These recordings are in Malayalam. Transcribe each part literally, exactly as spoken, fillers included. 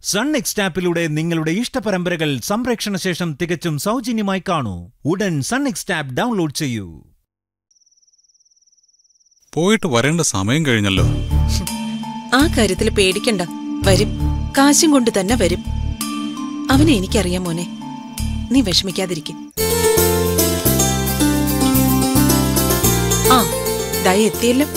സൺ നെക്സ്റ്റ് ആപ്പിലൂടെ നിങ്ങളുടെ ഇഷ്ടപരമ്പരകൾ സംപ്രേക്ഷണ ശേഷം തികച്ചും സൗജന്യമായി കാണൂ. ഉടൻ സൺ നെക്സ്റ്റ് ആപ്പ് ഡൗൺലോഡ് ചെയ്യൂ. പോയിട്ട് വരേണ്ട സമയം കഴിഞ്ഞല്ലോ. ആ കാര്യത്തിൽ പേടിക്കണ്ട, വരും. കാശും കൊണ്ട് തന്നെ വരും. അവനെ എനിക്കറിയാം മോനെ, നീ വിഷമിക്കാതിരിക്കും. ആ ദയ എത്തിയല്ലോ.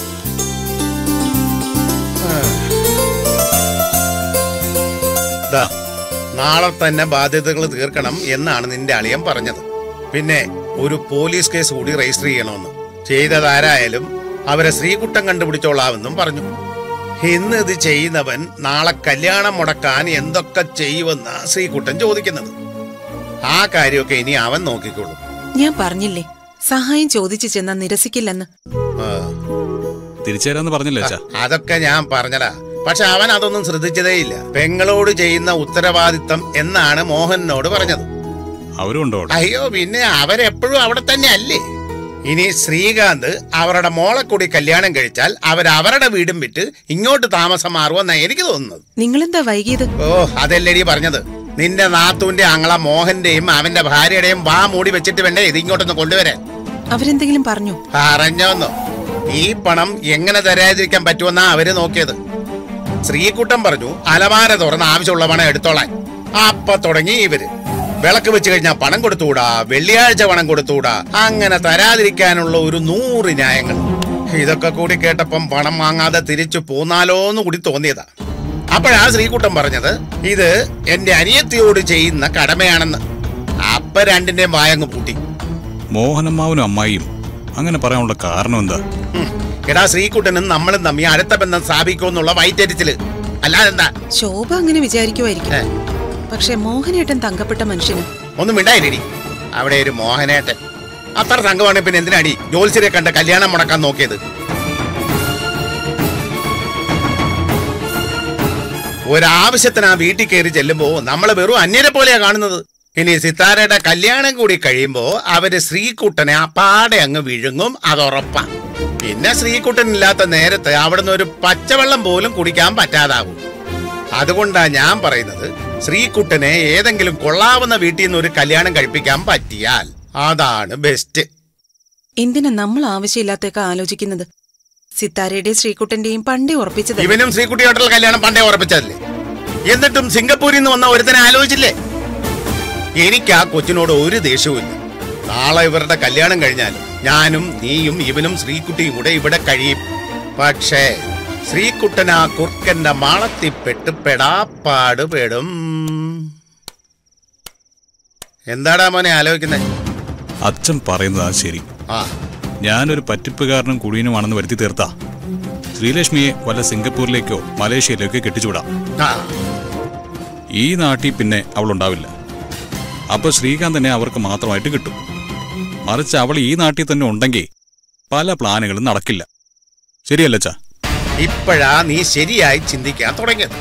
നാളെ തന്നെ ബാധ്യതകൾ തീർക്കണം എന്നാണ് നിന്റെ അളിയൻ പറഞ്ഞത്. പിന്നെ ഒരു പോലീസ് കേസ് കൂടി രജിസ്റ്റർ ചെയ്യണമെന്ന്. ചെയ്തതാരായാലും അവരെ ശ്രീകുട്ടൻ കണ്ടുപിടിച്ചോളാമെന്നും പറഞ്ഞു. ഇന്ന് ഇത് ചെയ്യുന്നവൻ നാളെ കല്യാണം മുടക്കാൻ എന്തൊക്കെ ചെയ്യുമെന്നാ ശ്രീകുട്ടൻ ചോദിക്കുന്നത്. ആ കാര്യമൊക്കെ ഇനി അവൻ നോക്കിക്കോളും. ഞാൻ പറഞ്ഞില്ലേ, സഹായം ചോദിച്ചു ചെന്നാ നിരസിക്കില്ലെന്ന്. തിരിച്ചുതരാന്ന് പറഞ്ഞില്ലേ? അതൊക്കെ ഞാൻ പറഞ്ഞടാ, പക്ഷെ അവൻ അതൊന്നും ശ്രദ്ധിച്ചതേയില്ല. പെങ്ങളോട് ചെയ്യുന്ന ഉത്തരവാദിത്തം എന്നാണ് മോഹനോട് പറഞ്ഞത്. അവരുണ്ടോ? അയ്യോ, പിന്നെ അവരെപ്പോഴും അവിടെ തന്നെ അല്ലേ. ഇനി ശ്രീകാന്ത് അവരുടെ മോളെ കൂടി കല്യാണം കഴിച്ചാൽ അവരവരുടെ വീടും വിട്ട് ഇങ്ങോട്ട് താമസം മാറുമെന്നാ എനിക്ക് തോന്നുന്നത്. നിങ്ങളെന്താ വൈകിയത്? ഓ, അതല്ലേടി പറഞ്ഞത്. നിന്റെ നാത്തൂന്റെ ആങ്ങള മോഹന്റെയും അവന്റെ ഭാര്യയുടെയും വാ മൂടി വെച്ചിട്ട് വേണ്ടേ ഇത് ഇങ്ങോട്ടൊന്ന് കൊണ്ടുവരാൻ. അവരെന്തെങ്കിലും പറഞ്ഞു? പറഞ്ഞോന്നോ? ഈ പണം എങ്ങനെ തരാതിരിക്കാൻ പറ്റുമെന്നാ അവര് നോക്കിയത്. ശ്രീകുട്ടൻ പറഞ്ഞു അലമാര തുറന്ന് ആവശ്യമുള്ള പണം എടുത്തോളാൻ. അപ്പൊ തുടങ്ങി ഇവര് വിളക്ക് വെച്ച് കഴിഞ്ഞാൽ പണം കൊടുത്തുകൂടാ, വെള്ളിയാഴ്ച പണം കൊടുത്തുകൂടാ, അങ്ങനെ തരാതിരിക്കാനുള്ള ഒരു നൂറ് ന്യായങ്ങൾ. ഇതൊക്കെ കൂടി കേട്ടപ്പം പണം വാങ്ങാതെ തിരിച്ചു പോന്നാലോന്ന് കൂടി തോന്നിയതാ. അപ്പോഴാ ശ്രീകുട്ടൻ പറഞ്ഞത് ഇത് എന്റെ അനിയത്തിയോട് ചെയ്യുന്ന കടമയാണെന്ന്. അപ്പൊ രണ്ടിന്റെയും വായങ്ങ് പൂട്ടി. മോഹനമ്മാവനും അമ്മായിയും അങ്ങനെ പറയാനുള്ള കാരണം എന്താ? എടാ, ശ്രീകുട്ടനും നമ്മളും തമ്മി അടുത്ത ബന്ധം സ്ഥാപിക്കുമെന്നുള്ള വൈറ്റരിച്ചില്. അല്ലാതെന്താ? ശോഭ അങ്ങനെ വിചാരിക്കുമായിരിക്കും. പക്ഷെ മോഹനേട്ടൻ തങ്കപ്പെട്ട മനുഷ്യന് ഒന്നും മിണ്ടായില്ലേടി. അവിടെ ഒരു മോഹനേട്ടൻ അത്ര തങ്കമാണ്. പിന്നെ എന്തിനാടി ജോത്സ്യരെ കണ്ട കല്യാണം മുടക്കാൻ നോക്കിയത്? ഒരാവശ്യത്തിന് ആ വീട്ടിൽ കയറി ചെല്ലുമ്പോ നമ്മള് വെറും അന്യരെ പോലെയാ കാണുന്നത്. ഇനി സിത്താരയുടെ കല്യാണം കൂടി കഴിയുമ്പോ അവര് ശ്രീകുട്ടനെ അപ്പാടെ അങ്ങ് വിഴുങ്ങും, അതുറപ്പാ. പിന്നെ ശ്രീകുട്ടൻ ഇല്ലാത്ത നേരത്ത് അവിടുന്ന് ഒരു പച്ചവെള്ളം പോലും കുടിക്കാൻ പറ്റാതാവും. അതുകൊണ്ടാ ഞാൻ പറയുന്നത്, ശ്രീകുട്ടനെ ഏതെങ്കിലും കൊള്ളാവുന്ന വീട്ടിൽ നിന്ന് ഒരു കല്യാണം കഴിപ്പിക്കാൻ പറ്റിയാൽ അതാണ് ബെസ്റ്റ്. എന്തിനാ നമ്മൾ ആവശ്യമില്ലാത്തൊക്കെ ആലോചിക്കുന്നത്? സിത്താരയുടെയും ശ്രീകുട്ടന്റെയും പണ്ടേ ഉറപ്പിച്ചത്. ഇവനും ശ്രീകുട്ടിയോട്ടുള്ള കല്യാണം പണ്ടേ ഉറപ്പിച്ചതല്ലേ? എന്നിട്ടും സിംഗപ്പൂരിൽ നിന്ന് വന്ന ഒരുത്തനെ ആലോചിച്ചില്ലേ? എനിക്ക് ആ കൊച്ചിനോട് ഒരു ദേഷ്യവുമില്ല. നാളെ ഇവരുടെ കല്യാണം കഴിഞ്ഞാൽ ഞാനും നീയും ഇവനും ശ്രീകുട്ടിയും കൂടെ ഇവിടെ കഴിയും. പക്ഷേ ശ്രീകുട്ടൻ ആ കുർക്കന്റെ മാളത്തിപ്പെട്ട് പെടാപ്പാട് പെടും. എന്താടാ മോനെ ആലോചിക്കുന്നേ? അച്ഛൻ പറയുന്നതാ ശരി. ആ, ഞാനൊരു പറ്റിപ്പുകാരനും കുടിയനുമാണെന്ന് വരുത്തി തീർത്താ ശ്രീലക്ഷ്മിയെ വല്ല സിംഗപ്പൂരിലേക്കോ മലേഷ്യയിലേക്കോ കെട്ടിച്ചുവിടാം. ഈ നാട്ടിൽ പിന്നെ അവളുണ്ടാവില്ല. അപ്പൊ ശ്രീകാന്തനെ അവർക്ക് മാത്രമായിട്ട് കിട്ടും. മറിച്ച് അവൾ ഈ നാട്ടിൽ തന്നെ ഉണ്ടെങ്കിൽ പല പ്ലാനുകളും നടക്കില്ല. ശരിയല്ല അച്ഛാ? ഇപ്പോഴാ നീ ശരിയായി ചിന്തിക്കാൻ തുടങ്ങിയത്.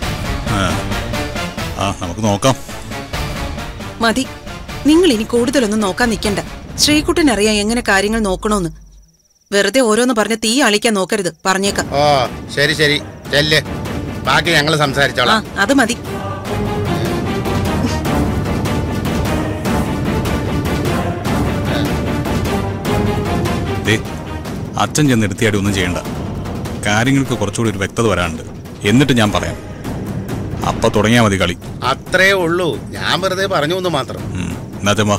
ആ, നമുക്ക് നോക്കാം. മതി, നിങ്ങൾ ഇനി കൂടുതലൊന്നും നോക്കാൻ നിൽക്കണ്ട. ശ്രീകുട്ടൻ അറിയാം എങ്ങനെ കാര്യങ്ങൾ നോക്കണോന്ന്. വെറുതെ ഓരോന്ന് പറഞ്ഞ് തീ അളിക്കാൻ നോക്കരുത്, പറഞ്ഞേക്കാം. ഓ ശരി ശരി, ചെല്ല്. ബാക്കി ഞങ്ങൾ സംസാരിച്ചോളാം. അത് മതി. അച്ഛൻ ചെന്ന് നിർത്തിയാടി ഒന്നും ചെയ്യണ്ട. കാര്യങ്ങൾക്ക് കുറച്ചുകൂടി ഒരു വ്യക്തത വരാനുണ്ട്. എന്നിട്ട് ഞാൻ പറയാം. അപ്പൊ തുടങ്ങിയാ മതി കളി. അത്രേ ഉള്ളൂ. ഞാൻ വെറുതെ പറഞ്ഞു എന്ന് മാത്രം. എന്നാ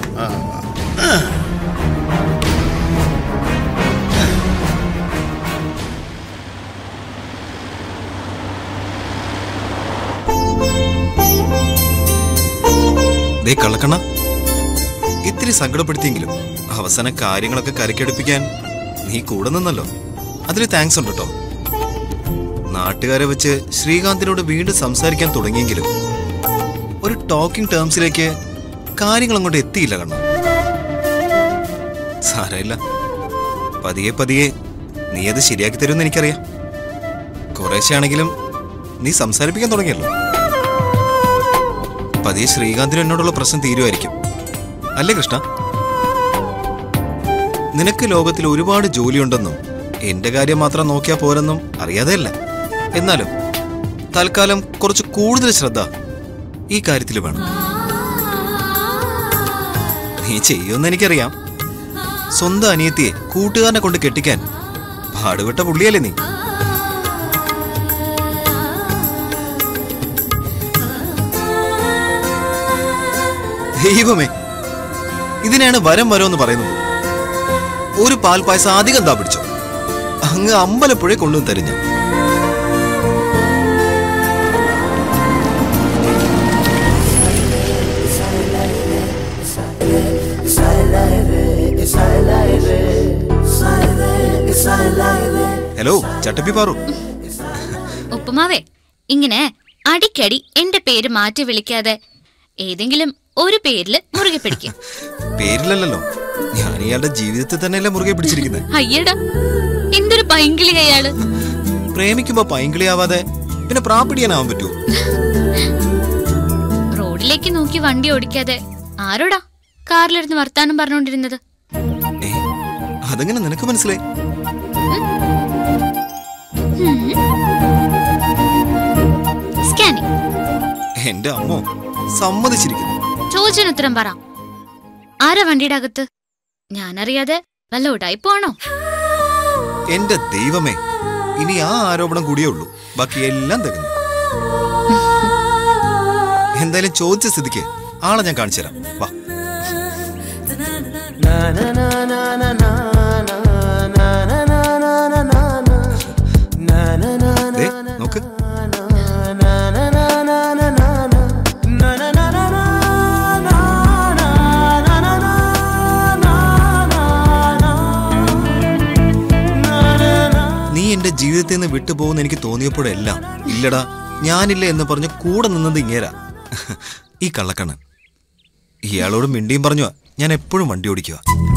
കള്ളക്കണ്ണ ഇത്തിരി സങ്കടപ്പെടുത്തിയെങ്കിലും അവസാന കാര്യങ്ങളൊക്കെ കരക്കെടുപ്പിക്കാൻ നീ കൂടെ നിന്നല്ലോ. അതിൽ താങ്ക്സ് ഉണ്ട് കേട്ടോ. നാട്ടുകാരെ വെച്ച് ശ്രീകാന്തിനോട് വീണ്ടും സംസാരിക്കാൻ തുടങ്ങിയെങ്കിലും ഒരു ടോക്കിംഗ് ടേംസിലേക്ക് കാര്യങ്ങൾ അങ്ങോട്ട് എത്തിയില്ല. കണ്ണ സാരമില്ല, പതിയെ പതിയെ നീ അത് ശരിയാക്കി തരുമെന്ന് എനിക്കറിയാം. കുറേശ്ശെ ആണെങ്കിലും നീ സംസാരിപ്പിക്കാൻ തുടങ്ങിയല്ലോ. പതിയെ ശ്രീകാന്തിന് എന്നോടുള്ള പ്രശ്നം തീരുമായിരിക്കും, അല്ലേ കൃഷ്ണ? നിനക്ക് ലോകത്തിൽ ഒരുപാട് ജോലിയുണ്ടെന്നും എന്റെ കാര്യം മാത്രം നോക്കിയാൽ പോരെന്നും അറിയാതെയല്ല. എന്നാലും തൽക്കാലം കുറച്ച് കൂടുതൽ ശ്രദ്ധ ഈ കാര്യത്തിൽ വേണം. നീ ചെയ്യുമെന്ന് എനിക്കറിയാം. സ്വന്തം അനിയത്തിയെ കൂട്ടുകാരനെ കൊണ്ട് കെട്ടിക്കാൻ പാടുപെട്ട പുള്ളിയല്ലേ നീ. ദൈവമേ, ഇതിനാണ് വരം വരം എന്ന് പറയുന്നത്. ഒരു പാൽ പായസം അധികം താ പിടിച്ചോ, അങ്ങ് അമ്പലപ്പുഴ കൊണ്ടുവന്ന് തരും ഞാൻ. ഹലോ ചട്ടപ്പി പാറു. ഉപ്പുമാവേ, ഇങ്ങനെ അടിക്കടി എന്റെ പേര് മാറ്റി വിളിക്കാതെ ഏതെങ്കിലും ഒരു പേരില് മുറുകെ പിടിക്കും. പേരിലല്ലോ, ഞാൻ ഇയാളുടെ ജീവിതത്തിൽ തന്നെയല്ലേ മുറുകെ പിടിച്ചിരിക്കുന്നത്. അയ്യടാ, എന്തൊരു പൈങ്കിളി അയാള്. പ്രേമിക്കുമ്പോ പൈങ്കിളിയാവാതെ പിന്നെ പ്രാപിടിയാനാവാൻ പറ്റുമോ? റോഡിലേക്ക് നോക്കി വണ്ടി ഓടിക്കാതെ ആരോടാ കാറിലിരുന്ന് വർത്താനം പറഞ്ഞോണ്ടിരുന്നത്? അതെങ്ങനെ നിനക്ക് മനസ്സിലായി? എന്റെ അമ്മോ, സമ്മതിച്ചിരിക്കുന്നു. ചോദിച്ചതിന് ഉത്തരം പറ. ആരാ വണ്ടിയുടെ അകത്ത്? ഞാനറിയാതെ വല്ല ഉടായിപ്പാണോ? എന്റെ ദൈവമേ, ഇനി ആ ആരോപണം കൂടിയേ ഉള്ളൂ, ബാക്കി എല്ലാം തകർന്നു. എന്തായാലും ചോദിച്ച സ്ഥിതിക്ക് ആളെ ഞാൻ കാണിച്ചു തരാം. വാ. നോക്ക്, നീ എന്റെ ജീവിതത്തിൽ നിന്ന് വിട്ടുപോകുന്ന എനിക്ക് തോന്നിയപ്പോഴെല്ലാം ഇല്ലടാ ഞാനില്ല എന്ന് പറഞ്ഞ് കൂടെ നിന്നത് ഇങ്ങേരാ, ഈ കള്ളക്കണ്ണൻ. ഇയാളോട് മിണ്ടിയും പറഞ്ഞു ഞാൻ എപ്പോഴും വണ്ടി ഓടിക്കുക.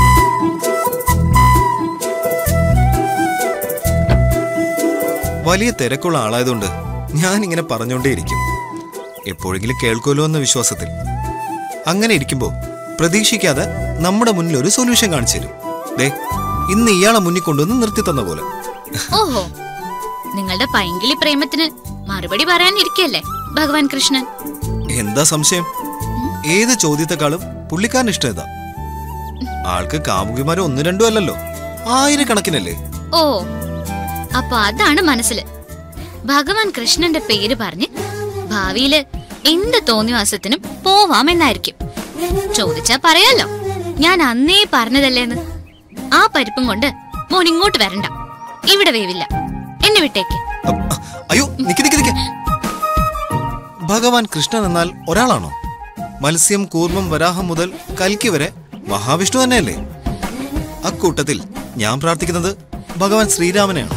വലിയ തിരക്കുള്ള ആളായതുകൊണ്ട് ഞാൻ ഇങ്ങനെ പറഞ്ഞുകൊണ്ടേയിരിക്കും, എപ്പോഴെങ്കിലും കേൾക്കുമല്ലോ എന്ന വിശ്വാസത്തിൽ. അങ്ങനെ ഇരിക്കുമ്പോ പ്രതീക്ഷിക്കാതെ നമ്മുടെ മുന്നിൽ ഒരു സൊല്യൂഷൻ കാണിച്ചു തരും. ദേ, ഇന്ന് ഇയാളെ മുന്നിൽ കൊണ്ടുവന്ന് നിർത്തി തന്ന പോലെ. ഓഹോ, നിങ്ങളുടെ പൈങ്കിളി പ്രേമത്തിന് മറുപടി പറയാനിരിക്കല്ലേ ഭഗവാൻ കൃഷ്ണൻ? എന്താ സംശയം? ഏത് ചോദ്യത്തെക്കാളും പുള്ളിക്കാരൻ ഇഷ്ടം ഏതാ? ആൾക്ക് കാമുകിമാര് ഒന്നും രണ്ടും അല്ലല്ലോ, ആയിരക്കണക്കിനല്ലേ. ഓ, അപ്പൊ അതാണ് മനസ്സില്. ഭഗവാൻ കൃഷ്ണന്റെ പേര് പറഞ്ഞ് ഭാവിയില് എന്ത് തോന്നിവാസത്തിനും പോവാമെന്നായിരിക്കും. ചോദിച്ചാ പറയാലോ, ഞാൻ അന്നേ പറഞ്ഞതല്ലേന്ന്. ആ പരിപ്പും കൊണ്ട് മോൻ ഇങ്ങോട്ട് വരണ്ട, ഇവിടെ വേവില്ല, എന്നെ വിട്ടേക്ക്. അയ്യോ, നിക്ക് നിക്ക് നിക്ക്. ഭഗവാൻ കൃഷ്ണൻ എന്നാൽ ഒരാളാണോ? മത്സ്യം, കൂർമ്മം, വരാഹം മുതൽ കൽക്കി വരെ മഹാവിഷ്ണു തന്നെയല്ലേ? അക്കൂട്ടത്തിൽ ഞാൻ പ്രാർത്ഥിക്കുന്നത് ഭഗവാൻ ശ്രീരാമനെയാണ്.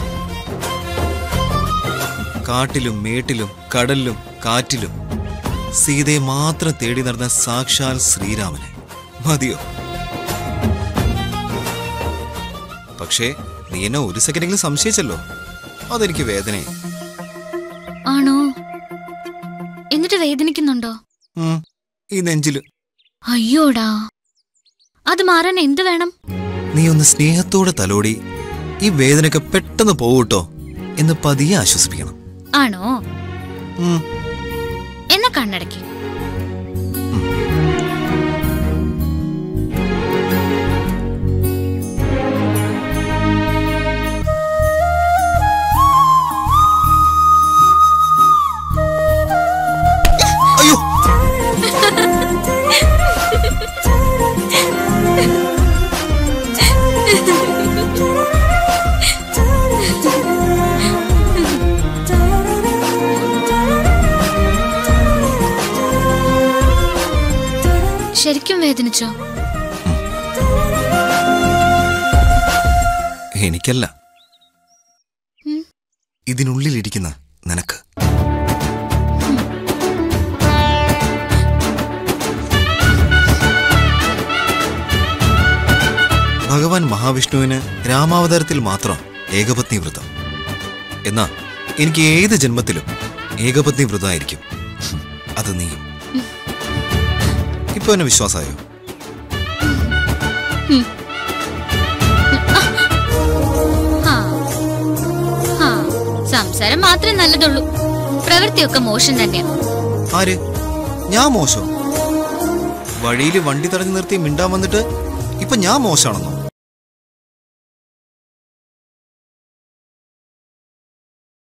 കാട്ടിലും മേട്ടിലും കടലിലും കാറ്റിലും സീതയെ മാത്രം തേടി നടന്ന സാക്ഷാൽ ശ്രീരാമനെ. മതിയോ? പക്ഷേ നീ എന്നെ ഒരു സെക്കൻഡെങ്കിലും സംശയിച്ചല്ലോ, അതെനിക്ക് വേദനയെ. ആണോ? എന്നിട്ട് വേദനിക്കുന്നുണ്ടോ? ഈ നെഞ്ചില്. അയ്യോടാ, അത് മാറാൻ എന്ത് വേണം? നീ ഒന്ന് സ്നേഹത്തോടെ തലോടി ഈ വേദനയൊക്കെ പെട്ടെന്ന് പോവൂട്ടോ എന്ന് പതിയെ ആശ്വസിപ്പിക്കണം. ആണോ? എന്നെ കണ്ണടക്കി. അയ്യോ, ശരിക്കും വേദനിച്ചോ? എനിക്കല്ല, ഇതിനുള്ളിലിരിക്കുന്ന നിനക്ക്. ഭഗവാൻ മഹാവിഷ്ണുവിന് രാമാവതാരത്തിൽ മാത്രം ഏകപത്നി വ്രതം. എന്നാ എനിക്ക് ഏത് ജന്മത്തിലും ഏകപത്നി വ്രതമായിരിക്കും. അത് നീ. ഇപ്പൊ എന്നെ വിശ്വാസമായോ? സംസാരം മാത്രമേ നല്ലതുള്ളൂ, പ്രവൃത്തിയൊക്കെ മോശം തന്നെയാ. ആര്? ഞാൻ മോശം? വഴിയിൽ വണ്ടി തടഞ്ഞു നിർത്തി മിണ്ടാൻ വന്നിട്ട് ഇപ്പൊ ഞാൻ മോശമാണെന്നോ?